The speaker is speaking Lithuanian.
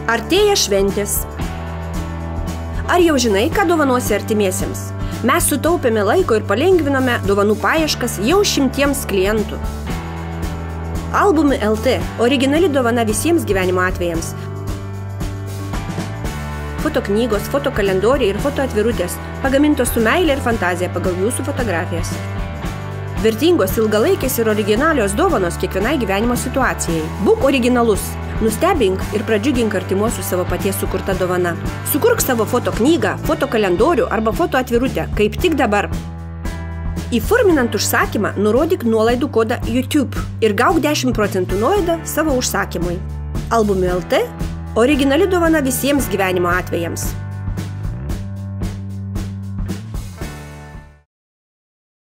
Artėja šventės. Ar jau žinai, ką dovanosi artimiesiems? Mes sutaupėme laiko ir palengvinome dovanų paieškas jau 100 klientų. Albumai LT – originali dovana visiems gyvenimo atvejams. Fotoknygos, fotokalendoriai ir fotoatvirutės pagamintos su meile ir fantazija pagal jūsų fotografijas. Vertingos, ilgalaikės ir originalios dovanos kiekvienai gyvenimo situacijai. Būk originalus. Nustebink ir pradžiugink artimuosius savo paties sukurta dovana. Sukurk savo fotoknygą, fotokalendorių arba fotoatvirutę, kaip tik dabar. Įforminant užsakymą, nurodyk nuolaidų kodą YouTube ir gauk 10% nuolaidą savo užsakymui. Albumai LT – originali dovana visiems gyvenimo atvejams.